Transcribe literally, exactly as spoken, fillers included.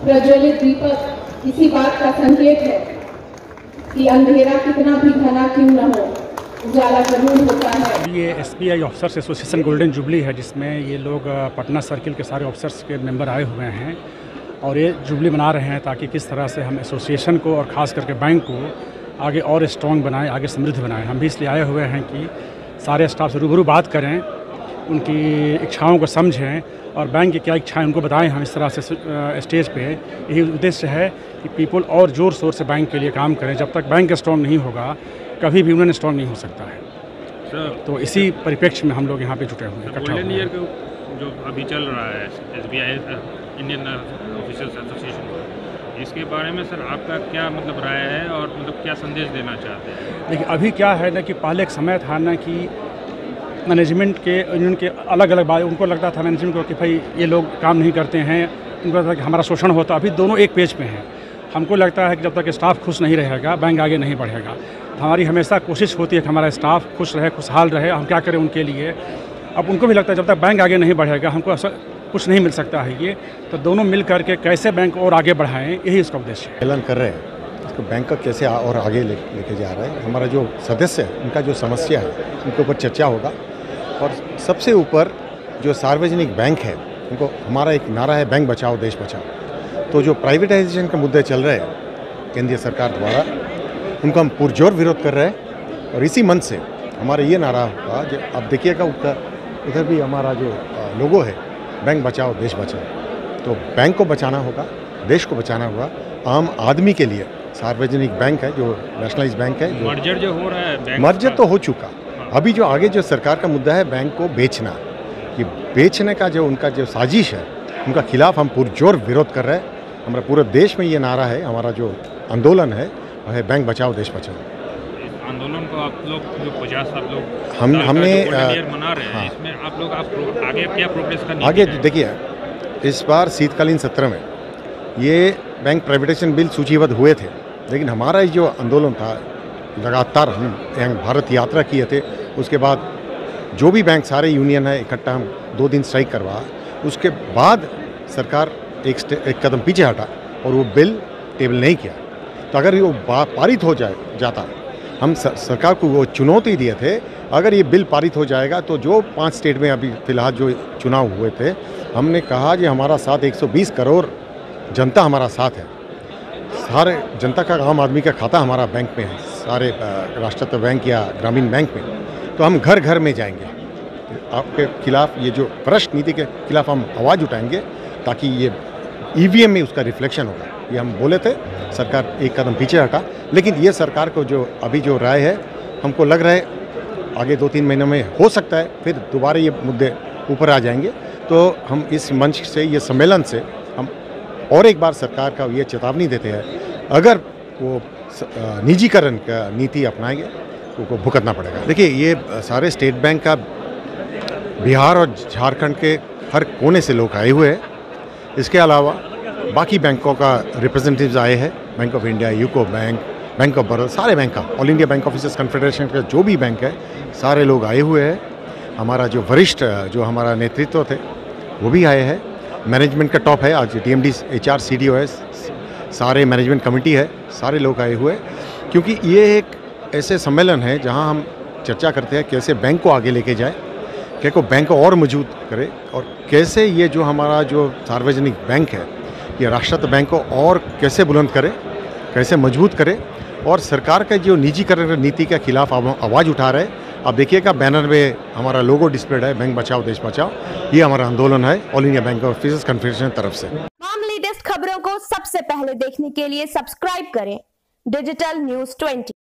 प्रज्वलित दीपक इसी बात का संकेत है कि अंधेरा कितना भी घना क्यों न हो, उजाला जरूर होता है। ये SBI officers association golden jubilee है, जिसमें ये लोग पटना सर्किल के सारे ऑफिसर्स के मेंबर आए हुए हैं और ये जुबली मना रहे हैं ताकि किस तरह से हम एसोसिएशन को और ख़ास करके बैंक को आगे और स्ट्रॉन्ग बनाएं, आगे समृद्ध बनाएं। हम भी इसलिए आए हुए हैं कि सारे स्टाफ से रूबरू बात करें, उनकी इच्छाओं को समझें और बैंक की क्या इच्छाएं उनको बताएं। हम इस तरह से स्टेज पे यही उद्देश्य है कि पीपल और ज़ोर शोर से बैंक के लिए काम करें। जब तक बैंक स्ट्रॉन्ग नहीं होगा, कभी भी यूनियन स्ट्रॉन्ग नहीं हो सकता है। सर, तो इसी परिप्रेक्ष्य में हम लोग यहाँ पे जुटे हुए हैं। गोल्डन ईयर जो अभी चल रहा है एसबीआई इंडियन ऑफिसर्स एसोसिएशन, इसके बारे में सर आपका क्या मतलब राय है और मतलब क्या संदेश देना चाहते हैं? देखिए, अभी क्या है ना कि पहले एक समय था ना कि मैनेजमेंट के यूनियन के अलग अलग बात, उनको लगता था मैनेजमेंट को कि भाई ये लोग काम नहीं करते हैं, उनको लगता था कि हमारा शोषण होता। अभी दोनों एक पेज पे हैं। हमको लगता है कि जब तक स्टाफ खुश नहीं रहेगा, बैंक आगे नहीं बढ़ेगा। हमारी हमेशा कोशिश होती है कि हमारा स्टाफ खुश रहे, खुशहाल रहे। हम क्या करें उनके लिए। अब उनको भी लगता है जब तक बैंक आगे नहीं बढ़ेगा, हमको ऐसा कुछ नहीं मिल सकता है। ये तो दोनों मिल करके कैसे बैंक और आगे बढ़ाएं, यही इसका उद्देश्य है। ऐलान कर रहे हैं इसको बैंक का कैसे और आगे ले लेके जा रहे हैं। हमारा जो सदस्य है, उनका जो समस्या है, उनके ऊपर चर्चा होगा। और सबसे ऊपर जो सार्वजनिक बैंक है, उनको हमारा एक नारा है, बैंक बचाओ देश बचाओ। तो जो प्राइवेटाइजेशन के मुद्दे चल रहे हैं केंद्रीय सरकार द्वारा, उनको हम पुरजोर विरोध कर रहे हैं। और इसी मन से हमारा ये नारा होगा, जो आप देखिएगा उधर उधर भी हमारा जो लोगो है, बैंक बचाओ देश बचाओ। तो बैंक को बचाना होगा, देश को बचाना होगा। आम आदमी के लिए सार्वजनिक बैंक है, जो नेशनलाइज बैंक है, मर्जर जो हो रहा है, मर्जर तो हो चुका। अभी जो आगे जो सरकार का मुद्दा है बैंक को बेचना, कि बेचने का जो उनका जो साजिश है, उनका खिलाफ हम पुरजोर विरोध कर रहे हैं। हमारा पूरे देश में ये नारा है, हमारा जो आंदोलन है वह है बैंक बचाओ देश बचाओ। आंदोलन को आप लोग जो पचास आप लोग हम हमने मना रहे हैं, हाँ, इसमें आप लोग आप आगे क्या प्रोग्रेस करनी आगे देखिए, इस बार शीतकालीन सत्र में ये बैंक प्राइवेटाइजेशन बिल सूचीबद्ध हुए थे, लेकिन हमारा जो आंदोलन था, लगातार हम यहाँ भारत यात्रा किए थे। उसके बाद जो भी बैंक सारे यूनियन है इकट्ठा हम दो दिन स्ट्राइक करवा, उसके बाद सरकार एक एक कदम पीछे हटा और वो बिल टेबल नहीं किया। तो अगर वो पारित हो जाए जाता, हम सरकार को वो चुनौती दिए थे, अगर ये बिल पारित हो जाएगा तो जो पांच स्टेट में अभी फिलहाल जो चुनाव हुए थे, हमने कहा कि हमारा साथ एक सौ बीस करोड़ जनता हमारा साथ है। सारे जनता का, आम आदमी का खाता हमारा बैंक में है, सारे राष्ट्रीय बैंक या ग्रामीण बैंक में। तो हम घर घर में जाएंगे, आपके खिलाफ ये जो भ्रष्ट नीति के खिलाफ हम आवाज़ उठाएंगे, ताकि ये ईवीएम में उसका रिफ्लेक्शन होगा। ये हम बोले थे, सरकार एक कदम पीछे हटा। लेकिन ये सरकार को जो अभी जो राय है, हमको लग रहा है आगे दो तीन महीनों में हो सकता है फिर दोबारा ये मुद्दे ऊपर आ जाएंगे। तो हम इस मंच से, ये सम्मेलन से हम और एक बार सरकार का ये चेतावनी देते हैं, अगर वो निजीकरण का नीति अपनाएंगे तो उनको भुगतना पड़ेगा। देखिए, ये सारे स्टेट बैंक का बिहार और झारखंड के हर कोने से लोग आए हुए हैं। इसके अलावा बाकी बैंकों का रिप्रेजेंटेटिव्स आए हैं, bank of India, UCO bank, bank of Baroda, सारे बैंक का, all India bank officers confederation का जो भी बैंक है, सारे लोग आए हुए हैं। हमारा जो वरिष्ठ जो हमारा नेतृत्व थे वो भी आए हैं। मैनेजमेंट का टॉप है, आज टीएमडी, एचआर, सीडीओ है, सारे मैनेजमेंट कमेटी है, सारे लोग आए हुए। क्योंकि ये एक ऐसे सम्मेलन है जहां हम चर्चा करते हैं कैसे बैंक को आगे लेके जाए, कैसे बैंक को और मजबूत करे, और कैसे ये जो हमारा जो सार्वजनिक बैंक है, ये राष्ट्रीय बैंक को और कैसे बुलंद करे, कैसे मजबूत करे। और सरकार का जो निजीकरण नीति के खिलाफ आवाज़ उठा रहे हैं। आप देखिएगा, बैनर में हमारा लोगो डिस्प्लेड है, बैंक बचाओ देश बचाओ। ये हमारा आंदोलन है all India bank officers confederation तरफ से। तमाम लेटेस्ट खबरों को सबसे पहले देखने के लिए सब्सक्राइब करें डिजिटल न्यूज ट्वेंटी।